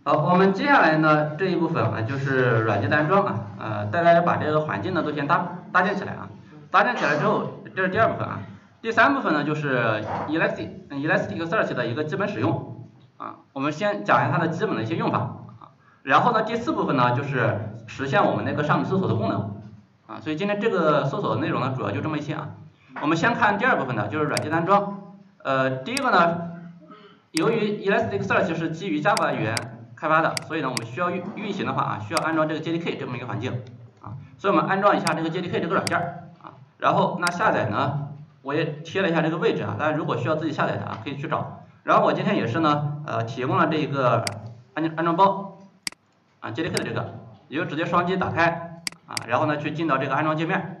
好，我们接下来呢这一部分啊就是软件的安装啊，大家把这个环境呢都先搭建起来啊，搭建起来之后，这是第二部分啊。第三部分呢就是 Elasticsearch 的一个基本使用啊，我们先讲一下它的基本的一些用法啊。然后呢第四部分呢就是实现我们那个上门搜索的功能啊，所以今天这个搜索的内容呢主要就这么一些啊。我们先看第二部分呢，就是软件的安装。第一个呢，由于 Elasticsearch 是基于 Java 语言开发的，所以呢我们需要运行的话啊，需要安装这个 JDK 这么一个环境啊，所以我们安装一下这个 JDK 这个软件啊，然后那下载呢，我也贴了一下这个位置啊，大家如果需要自己下载的啊，可以去找。然后我今天也是呢，提供了这个安装包啊 JDK 的这个，也就直接双击打开啊，然后呢去进到这个安装界面，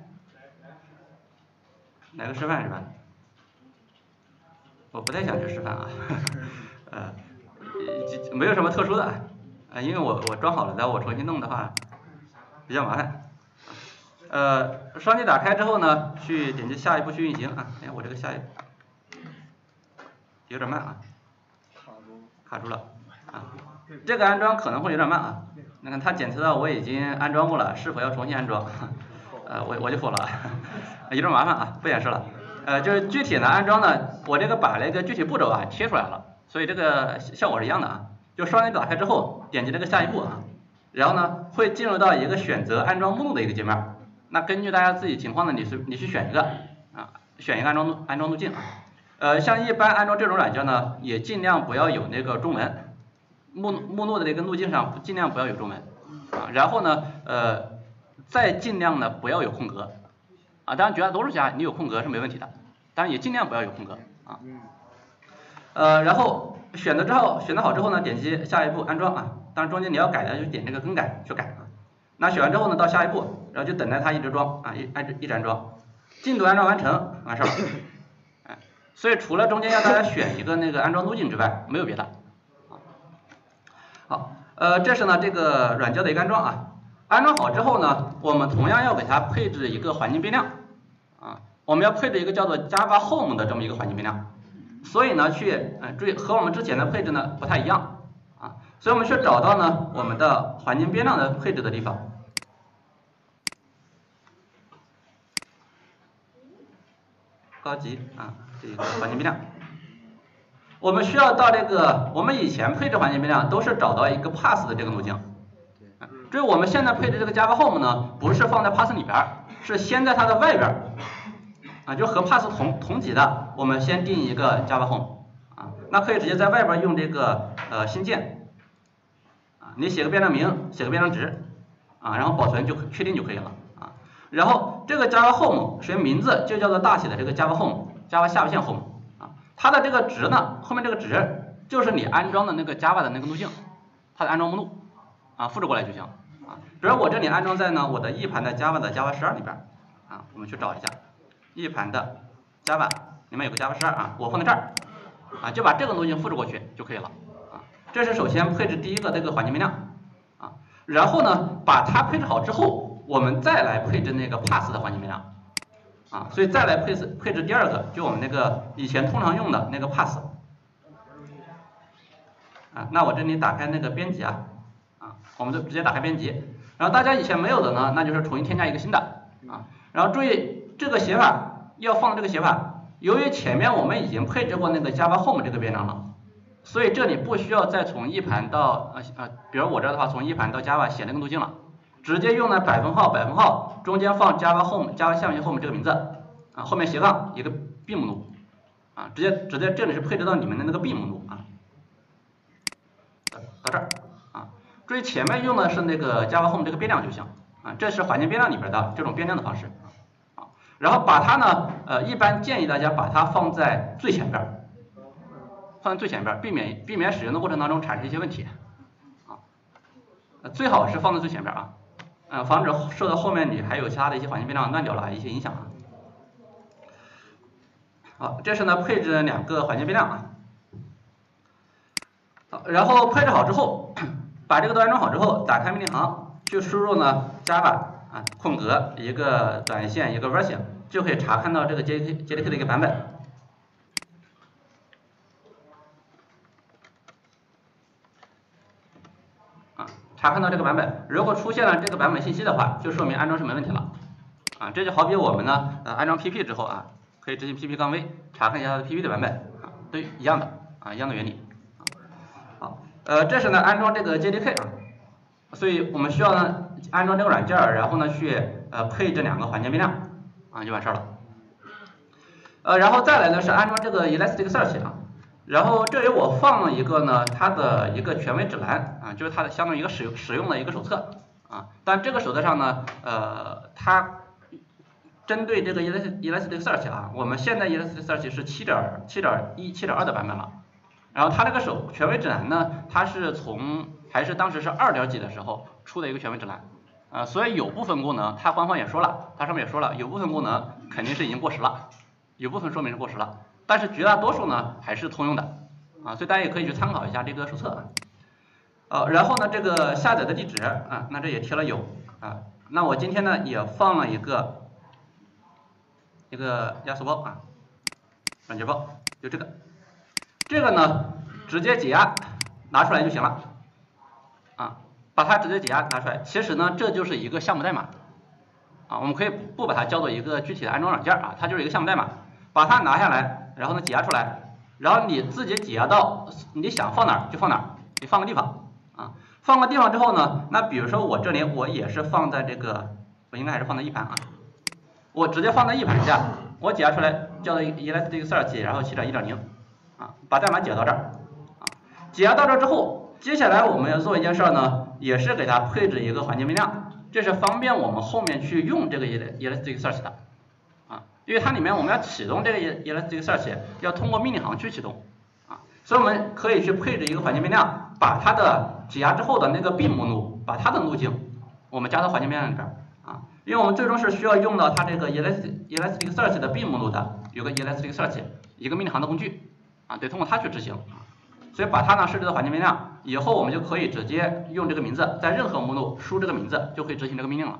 来个示范是吧？我不太想去示范啊，没有什么特殊的啊，因为我装好了，然后我重新弄的话比较麻烦。双击打开之后呢，去点击下一步去运行啊。哎，我这个下一步有点慢啊，卡住了啊。这个安装可能会有点慢啊。那看它检测到我已经安装过了，是否要重新安装？我就否了，有点麻烦啊，不演示了。就是具体的安装呢，我这个把那个具体步骤啊贴出来了，所以这个效果是一样的啊。就双击打开之后，点击这个下一步啊，然后呢会进入到一个选择安装目录的一个界面。那根据大家自己情况呢，你去选一个啊，选一个安装路径啊。像一般安装这种软件呢，也尽量不要有那个中文目录的这个路径上尽量不要有中文啊。然后呢再尽量呢不要有空格啊，当然绝大多数下你有空格是没问题的，当然也尽量不要有空格啊。然后选择好之后呢，点击下一步安装啊，当然中间你要改的就点这个更改去改啊。那选完之后呢，到下一步，然后就等待它一直装啊，一直安装，进度安装完成，完事了。所以除了中间要大家选一个那个安装路径之外，没有别的。好，这是呢这个软件的一个安装啊。安装好之后呢，我们同样要给它配置一个环境变量啊，我们要配置一个叫做 Java Home 的这么一个环境变量。所以呢注意和我们之前的配置呢不太一样啊，所以我们去找到呢我们的环境变量的配置的地方。高级啊，这个环境变量，我们需要到这个我们以前配置环境变量都是找到一个 path 的这个路径。至于我们现在配置这个 Java Home 呢，不是放在 path 里边，是先在它的外边啊，就和 path 同级的，我们先定一个 Java Home 啊，那可以直接在外边用这个新建啊，你写个变量名，写个变量值啊，然后保存就确定就可以了啊。然后这个 Java Home 实际名字就叫做大写的这个 Java Home，Java 下划线 Home 啊，它的这个值呢，后面这个值就是你安装的那个 Java 的那个路径，它的安装目录啊，复制过来就行啊。比如我这里安装在呢我的 E 盘的 Java 12里边啊，我们去找一下 E 盘的 Java 里面有个 Java 12啊，我放在这儿啊，就把这个路径复制过去就可以了啊。这是首先配置第一个这个环境变量啊，然后呢把它配置好之后，我们再来配置那个 path 的环境变量啊，所以再来配置第二个，就我们那个以前通常用的那个 path 啊。那我这里打开那个编辑啊，我们就直接打开编辑，然后大家以前没有的呢，那就是重新添加一个新的啊。然后注意这个写法要放这个写法，由于前面我们已经配置过那个 Java Home 这个变量了，所以这里不需要再从1盘到比如我这的话从1盘到 Java 写那个路径了，直接用了%中间放 Java Home Java 下面 Home 这个名字啊，后面斜杠一个 B 目录啊，直接这里是配置到你们的那个 B 目录啊，到这儿啊。注意前面用的是那个 Java Home 这个变量就行啊，这是环境变量里边的这种变量的方式啊。然后把它呢一般建议大家把它放在最前边，避免使用的过程当中产生一些问题啊。最好是放在最前边啊，防止受到后面你还有其他的一些环境变量乱掉了一些影响啊。好，这是呢配置2个环境变量啊。好，然后配置好之后，把这个都安装好之后，打开命令行，去输入呢 Java 啊空格一个短线一个 version， 就可以查看到这个 JDK 的一个版本。 查看到这个版本，如果出现了这个版本信息的话，就说明安装是没问题了。啊，这就好比我们呢安装 PP 之后啊，可以执行 PP-V 查看一下它的 PP 的版本啊，都一样的啊，一样的原理。好，这是呢安装这个 JDK 啊，所以我们需要呢安装这个软件，然后呢去配这2个环境变量啊，就完事儿了。然后再来呢是安装这个 Elasticsearch 啊，然后这里我放了一个呢它的一个权威指南啊，就是它的相当于一个使用的一个手册啊，但这个手册上呢它针对这个 Elasticsearch 啊，我们现在 Elasticsearch 是 7.1、7.2 的版本了。然后它这个权威指南呢，它是还是当时是2点几的时候出的一个权威指南，所以有部分功能，它官方也说了，它上面也说了，有部分功能肯定是已经过时了，有部分说明是过时了，但是绝大多数呢还是通用的啊，所以大家也可以去参考一下这个手册啊。然后呢，这个下载的地址啊，那这也贴了有啊，那我今天呢也放了一个压缩包啊，软件包，就这个呢直接解压拿出来就行了啊，把它直接解压拿出来，其实呢这就是一个项目代码啊，我们可以不把它叫做一个具体的安装软件啊，它就是一个项目代码，把它拿下来，然后呢解压出来，然后你自己解压到你想放哪儿就放哪儿，你放个地方啊，放个地方之后呢，那比如说我这里我也是放在这个，我应该还是放在1盘啊，我直接放在1盘下，我解压出来叫做 Elasticsearch， 然后 7.1.0 啊，把代码解到这儿啊，解压到这儿之后，接下来我们要做一件事呢，也是给它配置一个环境变量，这是方便我们后面去用这个 Elasticsearch 的啊，因为它里面我们要启动这个 Elasticsearch 要通过命令行去启动啊，所以我们可以去配置一个环境变量，把它的解压之后的那个 bin 目录，把它的路径我们加到环境变量里边啊，因为我们最终是需要用到它这个 Elasticsearch 的 bin 目录的，有个 Elasticsearch 一个命令行的工具啊，得通过它去执行啊，所以把它呢设置到环境变量以后，我们就可以直接用这个名字，在任何目录输这个名字就可以执行这个命令了。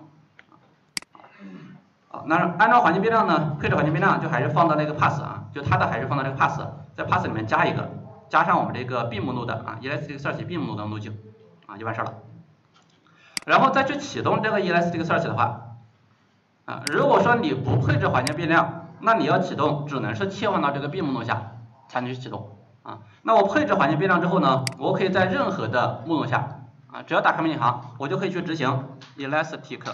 好，那安装环境变量呢，配置环境变量就还是放到那个 pass 啊，就它的还是放到这个 pass， 在 pass 里面加上我们这个 bin 目录的啊 Elasticsearch bin 目录的路径啊，就完事了。然后再去启动这个 Elasticsearch 的话啊，如果说你不配置环境变量，那你要启动只能是切换到这个 bin 目录下才能去启动啊。那我配置环境变量之后呢，我可以在任何的目录下啊，只要打开命令行，我就可以去执行 Elastic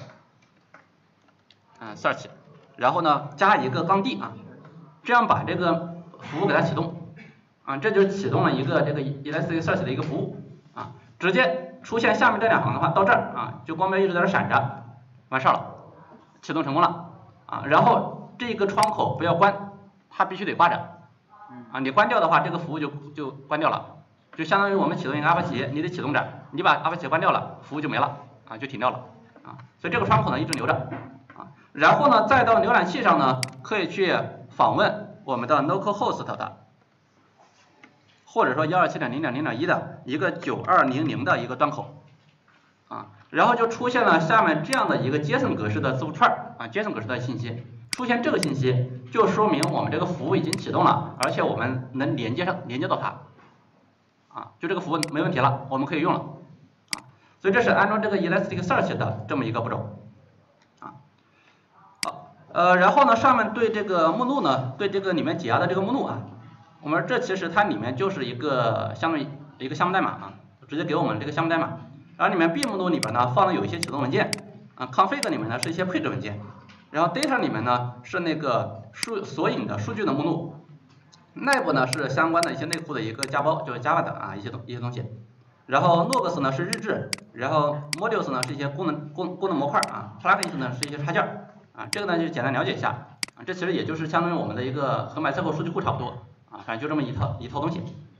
search， 然后呢加一个D 啊，这样把这个服务给它启动啊，这就启动了一个这个 Elasticsearch 的一个服务啊，直接出现下面这2行的话，到这儿啊就光标一直在这闪着，完事了，启动成功了啊，然后这个窗口不要关，它必须得挂着啊，你关掉的话，这个服务就关掉了，就相当于我们启动一个阿帕奇，你得启动着，你把阿帕奇关掉了，服务就没了啊，就停掉了啊，所以这个窗口呢一直留着啊，然后呢再到浏览器上呢，可以去访问我们的 localhost 的，或者说 127.0.0.1 的一个9200的一个端口啊，然后就出现了下面这样的一个 JSON 格式的字符串啊 ，JSON 格式的信息，出现这个信息就说明我们这个服务已经启动了，而且我们能连接到它啊，就这个服务没问题了，我们可以用了啊，所以这是安装这个 Elasticsearch 的这么一个步骤啊。好，然后呢上面对这个目录呢，对这个里面解压的这个目录啊，我们这其实它里面就是一个相当于一个项目代码啊，直接给我们这个项目代码，然后里面 bin 目录里边呢放的有一些启动文件啊 ，config 里面呢是一些配置文件，然后 data 里面呢是那个索引的数据的目录，内部呢是相关的一些内库的一个加包，就是 Java 的啊一些东西，然后 logs 呢是日志，然后 modules 呢是一些功能模块啊 ，plugins 呢是一些插件啊，这个呢就简单了解一下啊，这其实也就是相当于我们的一个和 MySQL 数据库差不多啊，反正就这么一套东西。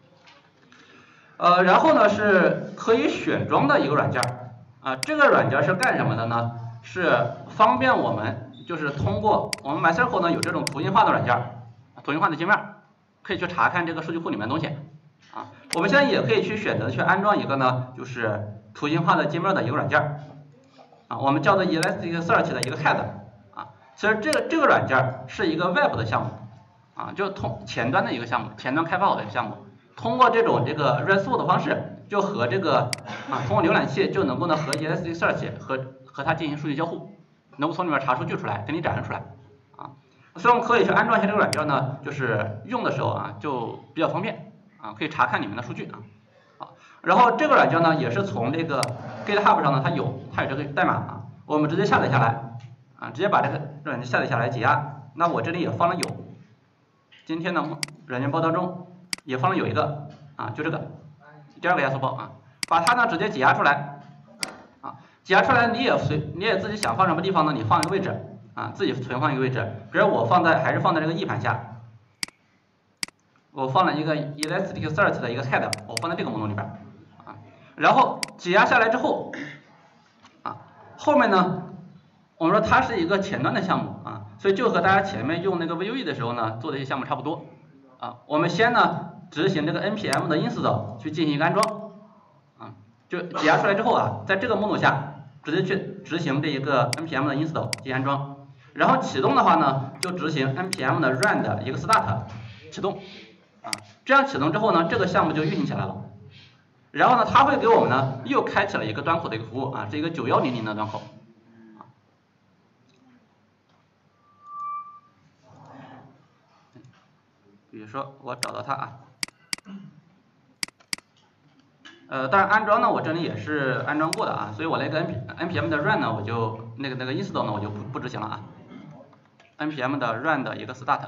然后呢是可以选装的一个软件啊，这个软件是干什么的呢？是方便我们就是通过我们 MySQL 呢有这种图形化的软件，图形化的界面，可以去查看这个数据库里面的东西啊。我们现在也可以去选择去安装一个呢，就是图形化的界面的一个软件啊，我们叫做 Elasticsearch 的一个 head 啊。其实这个软件是一个 Web 的项目啊，就前端的一个项目，前端开发好的一个项目。 通过这种RESTful 的方式，就和通过浏览器就能够呢和 Elasticsearch 和它进行数据交互，能够从里面查数据出来，给你展示出来啊。所以我们可以去安装一下这个软件呢，就是用的时候啊就比较方便啊，可以查看里面的数据啊。然后这个软件呢也是从这个 GitHub 上呢它有这个代码啊，我们直接下载下来啊，直接把这个软件下载下来解压。那我这里也放了有，今天的软件报道中也放了有一个啊，就这个第二个压缩包啊，把它呢直接解压出来啊，解压出来你也自己想放什么地方呢？你放一个位置啊，自己存放一个位置，比如我还是放在这个 E 盘下，我放了一个 Elasticsearch 的一个 head， 我放在这个目录里边啊，然后解压下来之后啊，后面呢我们说它是一个前端的项目啊，所以就和大家前面用那个 Vue 的时候呢做的一些项目差不多啊。我们先呢执行这个 npm 的 install 去进行一个安装啊，就解压出来之后啊，在这个目录下直接去执行这一个 npm 的 install 进行安装，然后启动的话呢就执行 npm 的 run 的一个 start 启动啊，这样启动之后呢这个项目就运行起来了。然后呢它会给我们呢又开启了一个端口的一个服务啊，是一个9100的端口。比如说我找到它啊，当然安装呢我这里也是安装过的啊，所以我那个 npm 的 run 呢我就那个 install 呢我就不执行了啊 ，npm 的 run 的一个 start。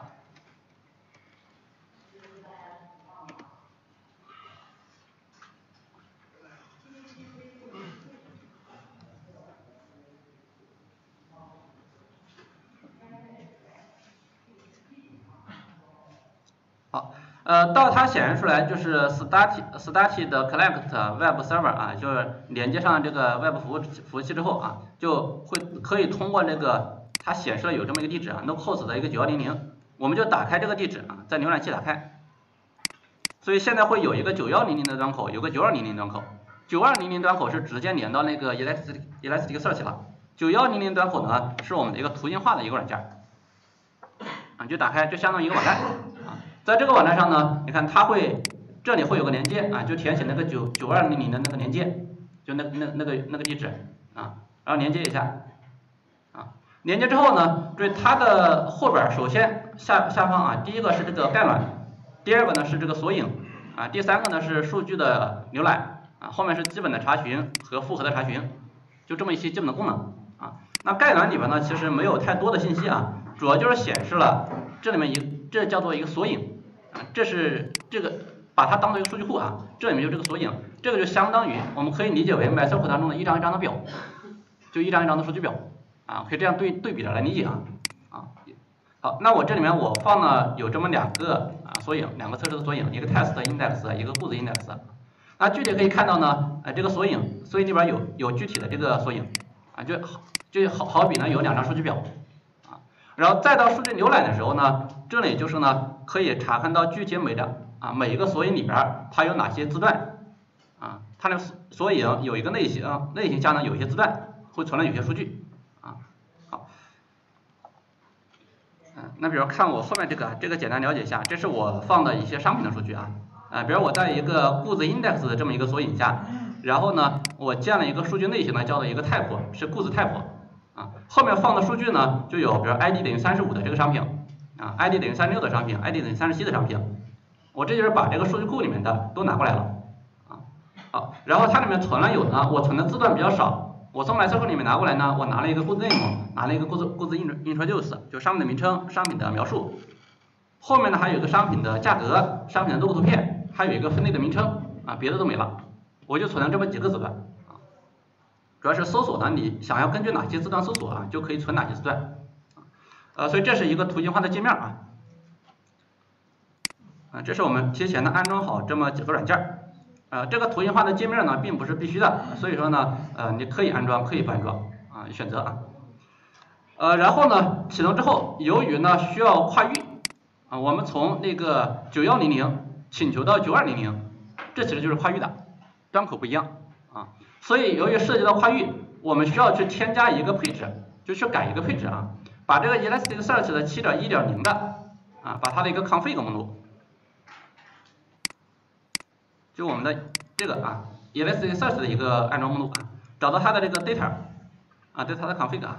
好，到它显示出来就是 started collect web server 啊，就是连接上这个 web 服务器之后啊，就可以通过这个它显示了有这么一个地址啊 ，localhost 的一个9100，我们就打开这个地址啊，在浏览器打开，所以现在会有一个9100的端口，有个9200端口，9200端口是直接连到那个 Elasticsearch 了，9100端口呢是我们的一个图形化的一个软件啊，就打开就相当于一个网站。在这个网站上呢，你看它这里会有个连接啊，就填写那个9200的那个连接，就那个地址啊，然后连接一下啊，连接之后呢，对它的后边首先下方啊，第一个是这个概览，第二个呢是这个索引啊，第三个呢是数据的浏览啊，后面是基本的查询和复合的查询，就这么一些基本的功能啊。那概览里边呢其实没有太多的信息啊，主要就是显示了这里面这叫做一个索引。这是这个把它当做一个数据库啊，这里面就这个索引，这个就相当于我们可以理解为 MySQL 当中的一张一张的表，就一张一张的数据表啊，可以这样对比着来理解啊。好，那我这里面我放了有这么两个索引，两个测试的索引，一个 test index， 一个 goods index。那具体可以看到呢，这个索引里边有具体的这个索引啊，就好比呢有两张数据表啊，然后再到数据浏览的时候呢，这里就是呢。可以查看到具体每一个索引里边它有哪些字段啊，它那个索引有一个类型，类型下呢有一些字段会存了有些数据啊。好，那比如看我后面这个简单了解一下，这是我放的一些商品的数据啊，比如我在一个 goods index 的这么一个索引下，然后呢我建了一个数据类型呢叫做一个 type 是 goods type 啊，后面放的数据呢就有比如 id 等于35的这个商品。ID 等于36的商品 ，ID 等于37的商品，我这就是把这个数据库里面的都拿过来了啊。好，然后它里面存了有呢，我存的字段比较少，我从 MySQL 里面拿过来呢，我拿了一个 goods name， 拿了一个 goods introduce， 就商品的名称、商品的描述，后面呢还有一个商品的价格、商品的 logo 图片，还有一个分类的名称啊，别的都没了，我就存了这么几个字段啊。主要是搜索呢，你想要根据哪些字段搜索啊，就可以存哪些字段。所以这是一个图形化的界面啊，这是我们提前的安装好这么几个软件这个图形化的界面呢并不是必须的，所以说呢你可以安装可以不安装啊，选择啊，然后呢启动之后，由于呢需要跨域啊，我们从那个9100请求到9200，这其实就是跨域的，端口不一样啊，所以由于涉及到跨域，我们需要去添加一个配置，就去改一个配置啊。把这个 Elasticsearch 的 7.1.0 的把它的一个 config 目录就我们的这个Elasticsearch 的一个安装目录啊，找到它的这个 data 对它的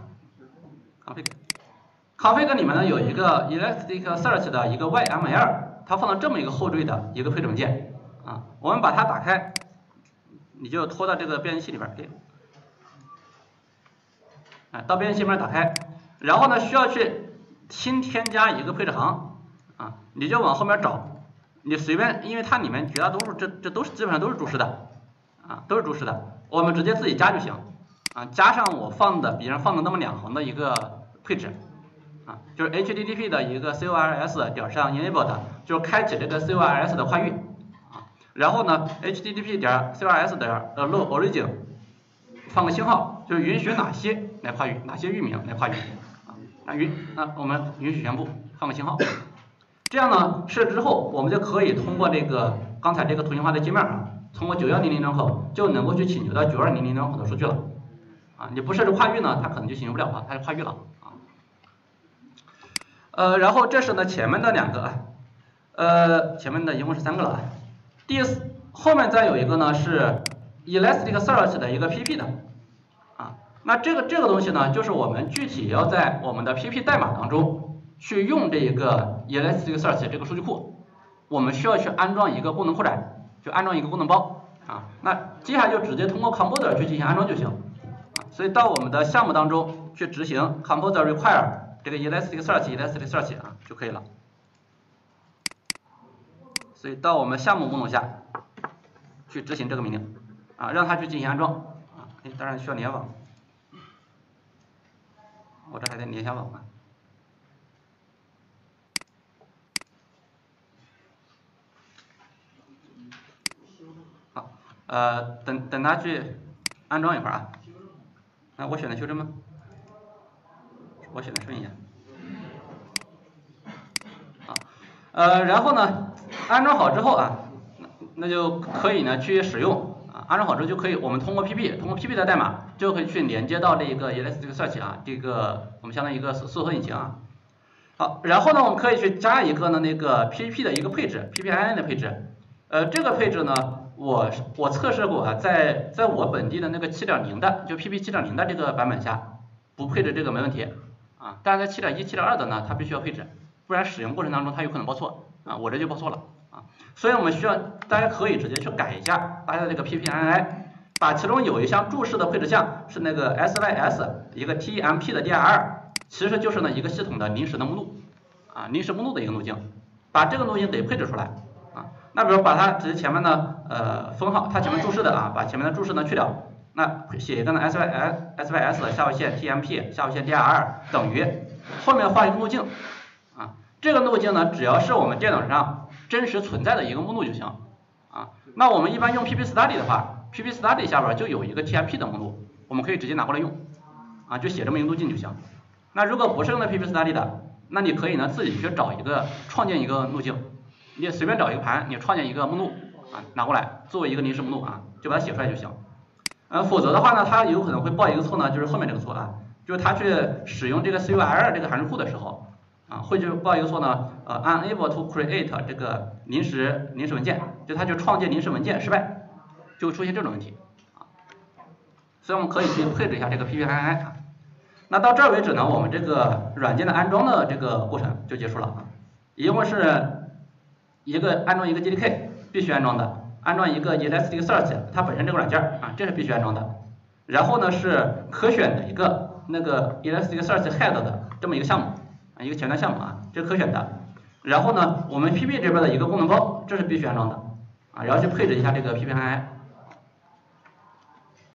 config 里面呢有一个 Elasticsearch 的一个 YML， 它放了这么一个后缀的一个配置文件我们把它打开，你就拖到这个编辑器里边到编辑器里面打开，然后呢需要去新添加一个配置行你就往后面找。你随便，因为它里面绝大多数这都是基本上都是注释的都是注释的，我们直接自己加就行加上我放的别人放的那么2行的一个配置就是 HTTP 的一个 CORS 点上 enabled， 就是开启这个 CORS 的跨域然后呢 HTTP 点 CORS 点load origin 放个星号，就是允许哪些来跨域，哪些域名来跨域那我们允许全部放个星号。这样呢，设置之后，我们就可以通过这个刚才这个图形化的界面通过9100端口就能够去请求到9200端口的数据了你不设置跨域呢，它可能就请求不了它就跨域了然后这是呢前面的2个前面的一共是3个了后面再有一个呢是 Elasticsearch 的一个 PP 的那这个东西呢，就是我们具体要在我们的 PP 代码当中去用这个 Elasticsearch 这个数据库，我们需要去安装一个功能扩展，就安装一个功能包那接下来就直接通过 Composer 去进行安装就行所以到我们的项目当中去执行 Composer require 这个 Elasticsearch 就可以了。所以到我们项目目录下去执行这个命令让它去进行安装当然需要联网，我这还得连一下网好等它去安装一会儿我选的修正吗？我选的顺一下然后呢安装好之后那就可以呢去使用安装好之后就可以我们通过 PP 的代码就可以去连接到这个 Elasticsearch 这个我们相当于一个搜索引擎好，然后呢我们可以去加一个呢那个 PP 的一个配置 PPIN 的配置这个配置呢我测试过在我本地的那个 7.0 的就 PP 7.0 的这个版本下不配置这个没问题但是在 7.1 7.2 的呢它必须要配置，不然使用过程当中它有可能报错我这就报错了所以我们需要大家可以直接去改一下大家的这个 PPIN， 把其中有一项注释的配置项是那个 SYS 一个 TMP 的 DIR， 其实就是呢一个系统的临时的目录临时目录的一个路径，把这个路径给配置出来那比如把它直接前面的分号，它前面注释的把前面的注释呢去掉，那写一个呢 SYS 下划线 TMP 下划线 DIR 等于后面画一个路径这个路径呢只要是我们电脑上真实存在的一个目录就行那我们一般用 PPStudy 的话 ，PPStudy 下边就有一个 TMP 的目录，我们可以直接拿过来用就写这么一个路径就行。那如果不是用的 PPStudy 的，那你可以呢自己去找一个创建一个路径，你也随便找一个盘，你创建一个目录拿过来作为一个临时目录就把它写出来就行。否则的话呢，它有可能会报一个错呢，就是后面这个错就是它去使用这个 CURL 这个函数库的时候会去报一个错呢unable to create 这个临时文件，就它去创建临时文件失败，就会出现这种问题所以我们可以去配置一下这个 PPIN那到这儿为止呢，我们这个软件的安装的这个过程就结束了一共是安装一个 JDK 必须安装的，安装一个 Elasticsearch 它本身这个软件这是必须安装的，然后呢是可选的一个那个 Elasticsearch Head 的这么一个项目一个前端项目这是可选的。然后呢，我们 PP 这边的一个功能包，这是必须安装的然后去配置一下这个 PPIN